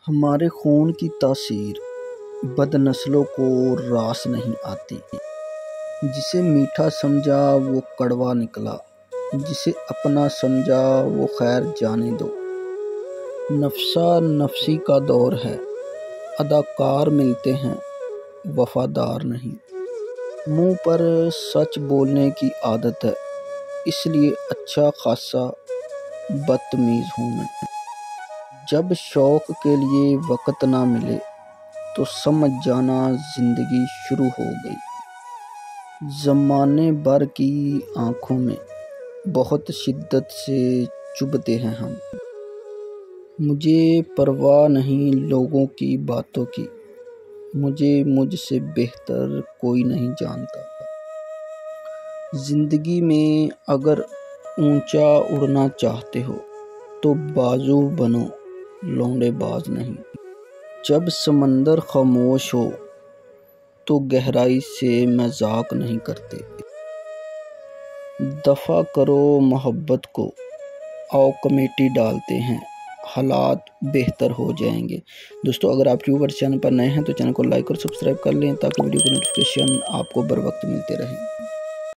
ہمارے خون کی تاثیر بد نسلوں کو راس نہیں آتی۔ جسے میٹھا سمجھا وہ کڑوا نکلا، جسے اپنا سمجھا وہ خیر جانے دو۔ نفسا نفسی کا دور ہے، اداکار ملتے ہیں وفادار نہیں۔ منہ پر سچ بولنے کی عادت ہے، اس لیے اچھا خاصا بدتمیز ہوں میں۔ جب شوق کے لیے وقت نہ ملے تو سمجھ جانا زندگی شروع ہو گئی۔ زمانے بھر کی آنکھوں میں بہت شدت سے چبھتے ہیں ہم۔ مجھے پرواہ نہیں لوگوں کی باتوں کی، مجھے مجھ سے بہتر کوئی نہیں جانتا۔ زندگی میں اگر اونچا اڑنا چاہتے ہو تو بازو بنو، لونڈے باز نہیں۔ جب سمندر خاموش ہو تو گہرائی سے مذاق نہیں کرتے۔ دفع کرو محبت کو، آؤ کمیٹی ڈالتے ہیں، حالات بہتر ہو جائیں گے۔ دوستو اگر آپ ویورز چینل پر نئے ہیں تو چینل کو لائک اور سبسکرائب کر لیں تاکہ ویڈیو کی نوٹیفکیشن آپ کو بر وقت ملتے رہیں۔